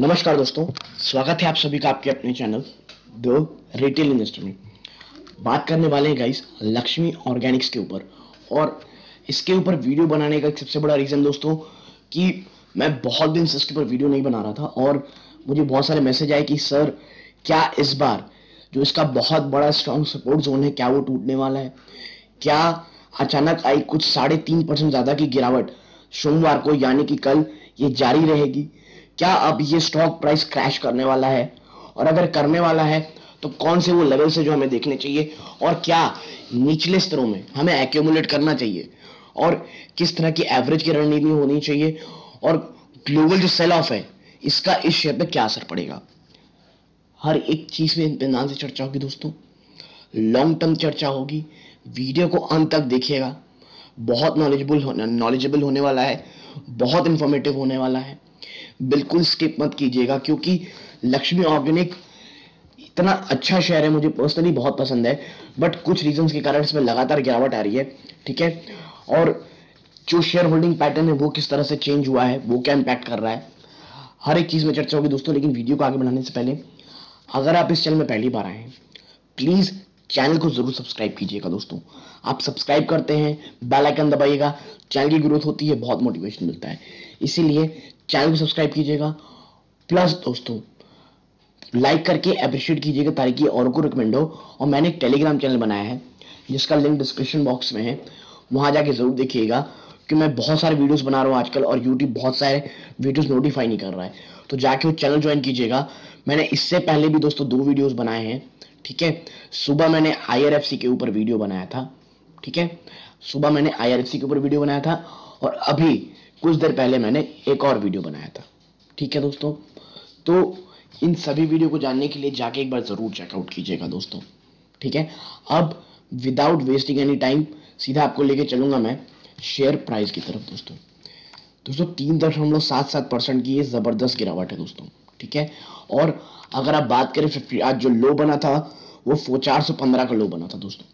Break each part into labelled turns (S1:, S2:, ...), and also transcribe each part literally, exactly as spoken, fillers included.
S1: नमस्कार दोस्तों, स्वागत है आप सभी का आपके अपने चैनल द रिटेल इन्वेस्टर में। बात करने वाले हैं गाइस लक्ष्मी ऑर्गेनिक्स के ऊपर। और इसके ऊपर वीडियो बनाने का एक सबसे बड़ा रीज़न दोस्तों कि मैं बहुत दिन से इसके ऊपर वीडियो नहीं बना रहा था और मुझे बहुत सारे मैसेज आए कि सर क्या इस बार जो इसका बहुत बड़ा स्ट्रॉन्ग सपोर्ट जोन है क्या वो टूटने वाला है, क्या अचानक आई कुछ साढ़े तीन परसेंट ज़्यादा की गिरावट सोमवार को यानी कि कल ये जारी रहेगी, क्या अब ये स्टॉक प्राइस क्रैश करने वाला है और अगर करने वाला है तो कौन से वो लेवल से जो हमें देखने चाहिए और क्या निचले स्तरों में हमें एक्यूमुलेट करना चाहिए और किस तरह की एवरेज की रणनीति होनी चाहिए और ग्लोबल जो सेल ऑफ है इसका इस शेयर पे क्या असर पड़ेगा। हर एक चीज में इत्मीनान से चर्चा होगी दोस्तों, लॉन्ग टर्म चर्चा होगी। वीडियो को अंत तक देखिएगा, बहुत नॉलेजेबल नॉलेजेबल होने वाला है, बहुत इंफॉर्मेटिव होने वाला है। बिल्कुल स्किप मत कीजिएगा क्योंकि लक्ष्मी ऑर्गेनिक इतना अच्छा शेयर है, मुझे पर्सनली बहुत पसंद है, बट कुछ रीजंस के कारण इसमें लगातार गिरावट आ रही है। ठीक है, और जो शेयर होल्डिंग पैटर्न है वो किस तरह से चेंज हुआ है, वो क्या इंपैक्ट कर रहा है, हर एक चीज में चर्चा होगी दोस्तों। लेकिन वीडियो को आगे बढ़ाने से पहले अगर आप इस चैनल में पहली बार आए हैं प्लीज चैनल को जरूर सब्सक्राइब कीजिएगा दोस्तों। आप सब्सक्राइब करते हैं, बेल आइकन दबाइएगा, चैनल की ग्रोथ होती है, बहुत मोटिवेशन मिलता है, इसीलिए चैनल को सब्सक्राइब कीजिएगा। प्लस दोस्तों लाइक करके अप्रिशिएट कीजिएगा ताकि और को रिकमेंड हो। और मैंने एक टेलीग्राम चैनल बनाया है जिसका लिंक डिस्क्रिप्शन बॉक्स में है, वहां जाके जरूर देखिएगा कि मैं बहुत सारे वीडियोस बना रहा हूँ आजकल और यूट्यूब बहुत सारे वीडियोस नोटिफाई नहीं कर रहा है, तो जाके वो चैनल ज्वाइन कीजिएगा। मैंने इससे पहले भी दोस्तों दो वीडियोस बनाए हैं। ठीक है, सुबह मैंने आई आर एफ सी के ऊपर वीडियो बनाया था। ठीक है, सुबह मैंने आई आर एफ सी के ऊपर वीडियो बनाया था और अभी कुछ देर पहले मैंने एक और वीडियो बनाया था। ठीक है दोस्तों, तो इन सभी वीडियो को जानने के लिए जाके एक बार जरूर चेकआउट कीजिएगा दोस्तों। ठीक है, अब विदाउट वेस्टिंग एनी टाइम सीधा आपको लेके चलूंगा मैं शेयर प्राइस की तरफ। दोस्तों दोस्तों तीन दशमलव सात सात परसेंट की ये जबरदस्त गिरावट है दोस्तों। ठीक है, और अगर आप बात करें आज जो लो बना था वो चार सौ पंद्रह का लो बना था दोस्तों।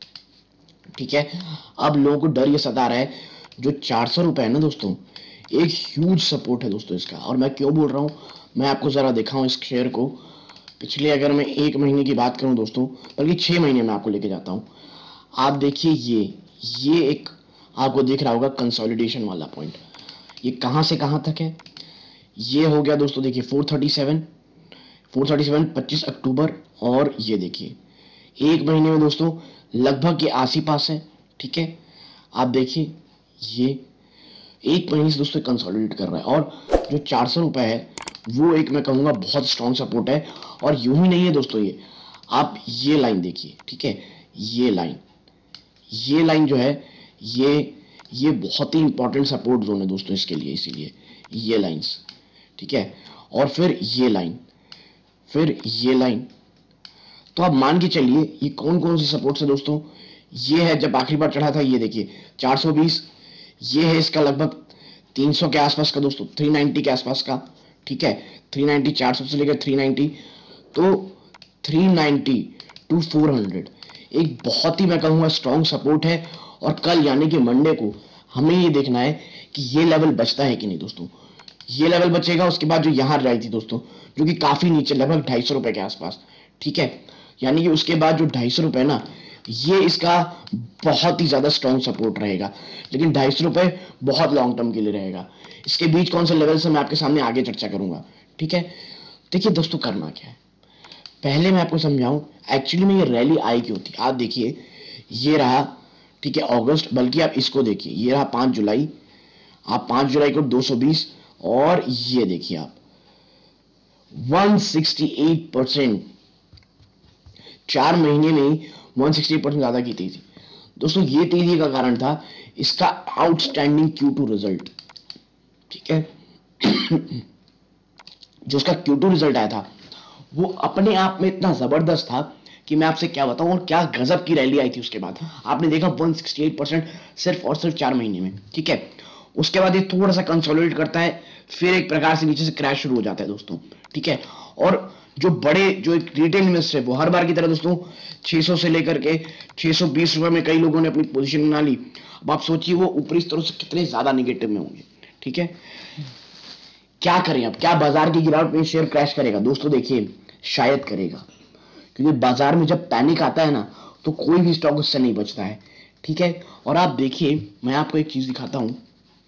S1: ठीक है, अब लोगों को डर ये सता रहा है, जो चार सौ रुपए है ना दोस्तों, एक ह्यूज सपोर्ट है दोस्तों इसका। और मैं क्यों बोल रहा हूं, मैं आपको जरा दिखाऊं इस शेयर को। पिछले अगर मैं एक महीने की बात करूं दोस्तों, बल्कि छह महीने में आपको लेके जाता हूं। आप देखिए ये ये एक आपको दिख रहा होगा कंसोलिडेशन वाला पॉइंट, ये कहां से कहां तक है, ये हो गया दोस्तों देखिए four thirty seven four thirty seven पच्चीस अक्टूबर, और ये देखिए एक महीने में दोस्तों लगभग ये आस ही पास है। ठीक है, आप देखिए ये एक महीने से दोस्तों कंसोलिडेट कर रहा है और जो चार सौ रुपए है वो एक मैं कहूंगा बहुत स्ट्रॉन्ग सपोर्ट है। और यूं ही नहीं है दोस्तों, ये आप ये लाइन देखिए। ठीक है, ये लाइन ये लाइन जो है ये ये बहुत ही इंपॉर्टेंट सपोर्ट जोन है दोस्तों इसके लिए, इसीलिए ये लाइंस। ठीक है, और फिर ये लाइन, फिर ये लाइन, तो आप मान के चलिए ये कौन कौन सी सपोर्ट्स है दोस्तों। ये है जब आखिरी बार चढ़ा था, ये देखिए चार सौ बीस, ये है इसका लगभग तीन सौ के आसपास का दोस्तों, तीन सौ नब्बे के आसपास का। ठीक है, तीन सौ नब्बे चार सौ से लेकर तीन सौ नब्बे, तो तीन सौ नब्बे टू चार सौ एक बहुत ही मैं कहूँगा स्ट्रॉन्ग सपोर्ट है। और कल यानी कि मंडे को हमें ये देखना है कि ये लेवल बचता है कि नहीं दोस्तों। ये लेवल बचेगा, उसके बाद जो यहाँ रही थी दोस्तों जो कि काफी नीचे लगभग ढाई सौ रुपए के आसपास। ठीक है, यानी कि उसके बाद जो ढाई सौ रुपए ना, ये इसका बहुत ही ज्यादा स्ट्रॉन्ग सपोर्ट रहेगा। लेकिन ढाई सौ रुपए बहुत लॉन्ग टर्म के लिए रहेगा। इसके बीच कौन से लेवल से मैं आपके सामने आगे चर्चा करूंगा। ठीक है, देखिए दोस्तों करना क्या है, पहले मैं आपको समझाऊं एक्चुअली में ये रैली आई क्यों थी। आप देखिए ये रहा, ठीक है, अगस्त, बल्कि आप इसको देखिए ये रहा पांच जुलाई, आप पांच जुलाई को दो सौ बीस, और ये देखिए आप एक सौ अड़सठ परसेंट, चार महीने में एक सौ अड़सठ परसेंट ज्यादा की तेजी दोस्तों। ये तेजी का कारण था इसका आउटस्टैंडिंग क्यू टू रिजल्ट। ठीक है, जो उसका क्यू टू रिजल्ट आया था वो अपने आप में इतना जबरदस्त था कि मैं आपसे क्या बताऊं, और क्या गजब की रैली आई थी उसके बाद। आपने देखा एक सौ अड़सठ परसेंट सिर्फ और सिर्फ चार महीने में। ठीक है, उसके बाद ये थोड़ा सा कंसोलिडेट करता है, फिर एक प्रकार से नीचे से क्रैश शुरू हो जाता है दोस्तों। ठीक है, और जो बड़े जो एक रिटेल इन्वेस्टर है वो हर बार की तरह दोस्तों छह सौ से लेकर के छह सौ बीस रुपए में कई लोगों ने अपनी पोजीशन बना ली। अब आप सोचिए वो ऊपरी स्तरों से कितने ज्यादा निगेटिव में होंगे। ठीक है, क्या करें अब, क्या बाजार की गिरावट में शेयर क्रैश करेगा? दोस्तों देखिए, शायद करेगा, क्योंकि बाजार में जब पैनिक आता है ना तो कोई भी स्टॉक उससे नहीं बचता है। ठीक है, और आप देखिए, मैं आपको एक चीज दिखाता हूं,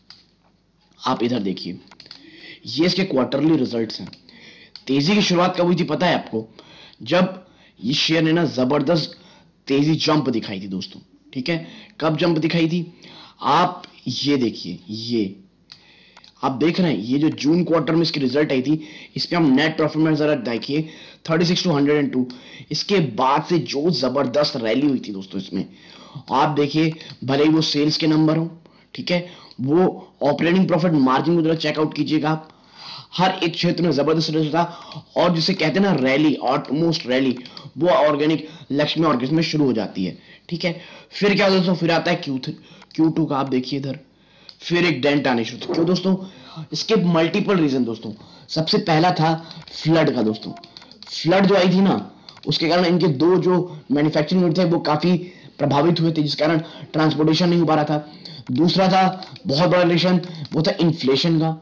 S1: आप इधर देखिए, ये इसके क्वार्टरली रिजल्ट्स हैं। तेजी की शुरुआत कब हुई थी पता है आपको? जब ये शेयर ने ना जबरदस्त तेजी जंप दिखाई थी दोस्तों। ठीक है, कब जंप दिखाई थी? आप ये देखिए, ये आप देख रहे हैं, ये जो जून क्वार्टर में इसकी रिजल्ट आई थी, इस पे हम नेट प्रॉफिट में जरा देखिए thirty six two hundred and two. इसके बाद से जो जबरदस्त रैली हुई थी दोस्तों इसमें, आप देखिए, भले ही वो सेल्स के नंबर हो, ठीक है, वो ऑपरेटिंग प्रॉफिट मार्जिन को जरा चेकआउट कीजिएगा आप, हर एक क्षेत्र में जबरदस्त रिजल्ट था। और जिसे कहते हैं ना रैली, ऑलमोस्ट रैली, वो ऑर्गेनिक लक्ष्मी ऑर्गेनिक में शुरू हो जाती है। ठीक है, फिर क्या दोस्तों, फिर आता है क्यू थ्री क्यू टू का, आप देखिए इधर फिर एक डेंट आने शुरू था। क्यों दोस्तों? इसके मल्टीपल रीजन दोस्तों। सबसे पहला था फ्लड का दोस्तों। फ्लड जो आई थी ना, उसके कारण इनके दो जो मैन्युफैक्चरिंग यूनिट थे वो काफी प्रभावित हुए थे, जिस कारण ट्रांसपोर्टेशन नहीं हो पा रहा था। दूसरा था बहुत बड़ा रीजन, वो था इन्फ्लेशन का।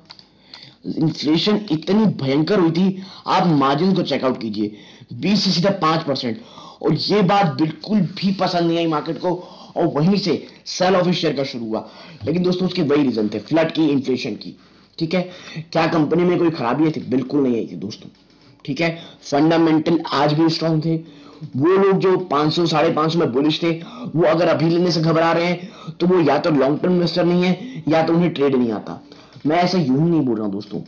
S1: इन्फ्लेशन इतनी भयंकर हुई थी, आप मार्जिन को चेकआउट कीजिए, बीस से सीधा पांच परसेंट, और ये बात बिल्कुल भी पसंद नहीं आई मार्केट को, और वहीं से सेल ऑफ शेयर का शुरू हुआ। लेकिन दोस्तों उसके वही रीजन थे, फ्लड की, इन्फ्लेशन की। ठीक है, क्या कंपनी में कोई खराबी थी? बिल्कुल नहीं आई थी दोस्तों। ठीक है, फंडामेंटल आज भी स्ट्रॉन्ग थे। वो लोग जो पांच सौ साढ़े पांच सौ में बुलिश थे, वो अगर अभी लेने से घबरा रहे हैं तो वो या तो लॉन्ग टर्म इन्वेस्टर नहीं है, या तो उन्हें ट्रेड नहीं आता। मैं ऐसा यूं ही नहीं बोल रहा हूं दोस्तों।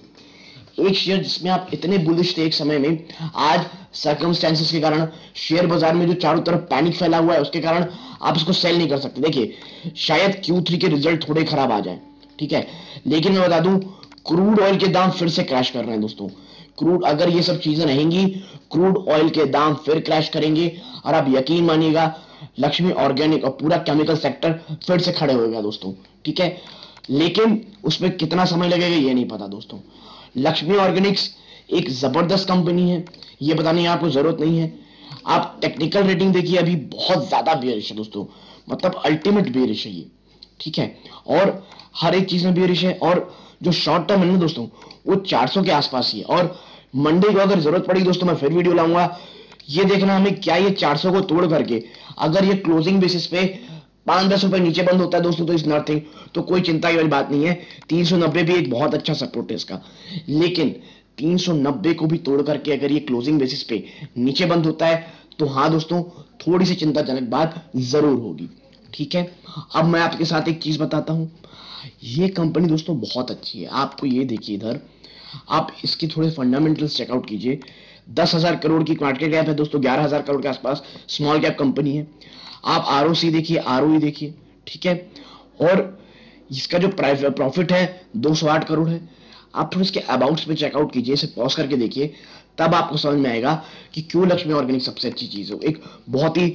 S1: एक शेयर जिसमें आप इतने बुलिश थे एक समय में, आज सर्कमस्टेंसेस के कारण शेयर बाजार में जो चारों तरफ पैनिक फैला हुआ है, उसके कारण आप इसको सेल नहीं कर सकते। देखिए, शायद क्यू थ्री के रिजल्ट थोड़े खराब आ जाए, ठीक है, लेकिन मैं बता दूं, क्रूड ऑयल के दाम फिर से क्रैश कर रहे हैं दोस्तों। क्रूड, अगर ये सब चीजें रहेंगी, क्रूड ऑयल के दाम फिर क्रैश करेंगे, और आप यकीन मानिएगा, लक्ष्मी ऑर्गेनिक और पूरा केमिकल सेक्टर फिर से खड़े होगा दोस्तों। ठीक है, लेकिन उसमें कितना समय लगेगा ये नहीं पता दोस्तों। लक्ष्मी ऑर्गेनिक्स एक जबरदस्त कंपनी है, ये बताने की आपको जरूरत नहीं है। आप टेक्निकल रेटिंग देखिए, अभी बहुत ज्यादा बेयरिश है दोस्तों, मतलब अल्टीमेट बेयरिश है ये। ठीक है, और हर एक चीज में बेयरिश है, और जो शॉर्ट टर्म है ना दोस्तों, वो चार सौ के आसपास ही है। और मंडे को अगर जरूरत पड़ी दोस्तों, मैं फिर वीडियो लाऊंगा। ये देखना हमें, क्या ये चार सौ को तोड़ करके अगर ये क्लोजिंग बेसिस पे पांच दस रुपए नीचे बंद होता है दोस्तों, तो इस नथिंग, तो कोई चिंता की वाली बात नहीं है। तीन सौ नब्बे भी एक बहुत अच्छा सपोर्ट है इसका, लेकिन तीन सौ नब्बे को भी तोड़ करके अगर ये क्लोजिंग बेसिस पे नीचे बंद होता है, तो हाँ दोस्तों, थोड़ी सी चिंताजनक बात जरूर होगी। ठीक है, अब मैं आपके साथ एक चीज बताता हूं। ये कंपनी दोस्तों बहुत अच्छी है। आपको ये देखिए इधर, आप इसकी थोड़े फंडामेंटल्स चेकआउट कीजिए। दस हजार करोड़ की मार्केट कैप है दोस्तों, ग्यारह हजार करोड़ के आसपास स्मॉल कैप कंपनी है। आप आरओसी देखिए, आरओई देखिए, ठीक है, और इसका जो प्रॉफिट है दो सौ आठ करोड़ है। आप थोड़ा इसके अबाउट्स पे चेकआउट कीजिए, इसे पॉज करके देखिए, तब आपको समझ में आएगा कि क्यों लक्ष्मी ऑर्गेनिक सबसे अच्छी चीज है। एक बहुत ही,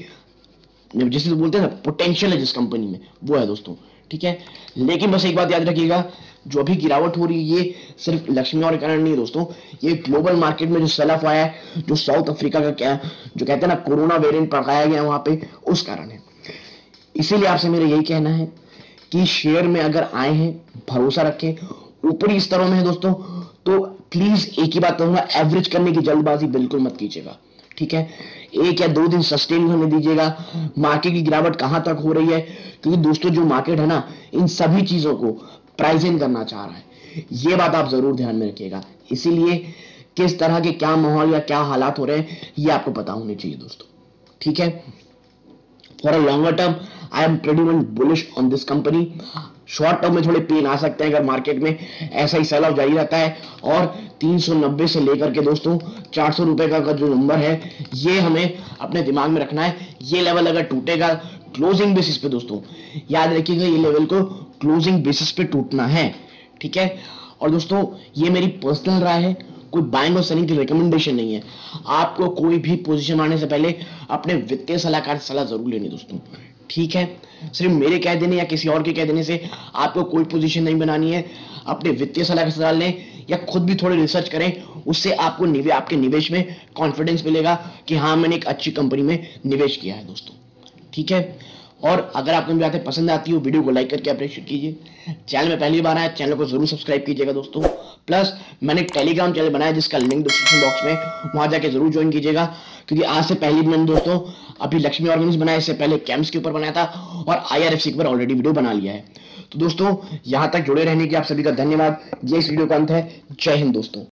S1: जैसे तो बोलते हैं ना, पोटेंशियल है जिस कंपनी में, वो है दोस्तों। ठीक है, लेकिन बस एक बात याद रखिएगा, जो अभी गिरावट हो रही है ये सिर्फ लक्ष्मी और कारण नहीं है दोस्तों, ये ग्लोबल मार्केट में जो सेल ऑफ आया है, जो साउथ अफ्रीका का क्या जो कहते हैं ना कोरोना वेरिएंट पकाया गया वहां पे, उस कारण है। इसीलिए आपसे मेरा यही कहना है कि शेयर में अगर आए हैं, भरोसा रखें। ऊपरी स्तरों में है दोस्तों, तो प्लीज एक ही बात कहूंगा, एवरेज करने की जल्दबाजी बिल्कुल मत कीजिएगा। ठीक है, एक या दो दिन सस्टेन होने दीजिएगा। मार्केट की गिरावट कहां तक हो रही है, क्योंकि दोस्तों जो मार्केट है ना, इन सभी चीजों को प्राइस इन करना चाह रहा है, ये बात आप जरूर ध्यान में रखिएगा। इसीलिए किस तरह के क्या माहौल या क्या हालात हो रहे हैं, ये आपको पता होने चाहिए दोस्तों। ठीक है, for a longer term I am pretty much bullish on this company. Short term में थोड़े पेन आ सकते हैं अगर मार्केट में ऐसा ही सेल ऑफ जारी रहता है, और तीन सौ नब्बे से लेकर के दोस्तों चार सौ रुपए का जो नंबर है, ये हमें अपने दिमाग में रखना है। ये लेवल अगर टूटेगा क्लोजिंग बेसिस पे दोस्तों, याद रखिएगा, ये लेवल को क्लोजिंग बेसिस पे टूटना है। ठीक है, और दोस्तों ये मेरी पर्सनल राय है, कोई बाइंग और सेलिंग की रिकमेंडेशन नहीं है। आपको कोई भी पोजीशन आने से पहले अपने वित्तीय सलाहकार से सलाह जरूर लेनी दोस्तों। ठीक है, सिर्फ मेरे कह देने या किसी और के कह देने से आपको कोई पोजीशन नहीं बनानी है। अपने वित्तीय सलाह की सलाह लें, या खुद भी थोड़ी रिसर्च करें, उससे आपको निवे, आपके निवेश में कॉन्फिडेंस मिलेगा कि हाँ मैंने एक अच्छी कंपनी में निवेश किया है दोस्तों। ठीक है, और अगर आपको मेरी बातें पसंद आती हो वीडियो को लाइक करके अप्रिशिएट कीजिए। चैनल में पहली बार आए चैनल को जरूर सब्सक्राइब कीजिएगा दोस्तों। प्लस मैंने टेलीग्राम चैनल बनाया जिसका लिंक डिस्क्रिप्शन बॉक्स में, वहां जाके जरूर ज्वाइन कीजिएगा, क्योंकि आज से पहले मैंने दोस्तों अभी लक्ष्मी ऑर्गेनिक्स बनाया, इससे पहले कैम्स के ऊपर बनाया था और आईआरएफसी के ऊपर ऑलरेडी वीडियो बना लिया है। तो दोस्तों यहां तक जुड़े रहने की आप सभी का धन्यवाद। ये इस वीडियो का अंत है। जय हिंद दोस्तों।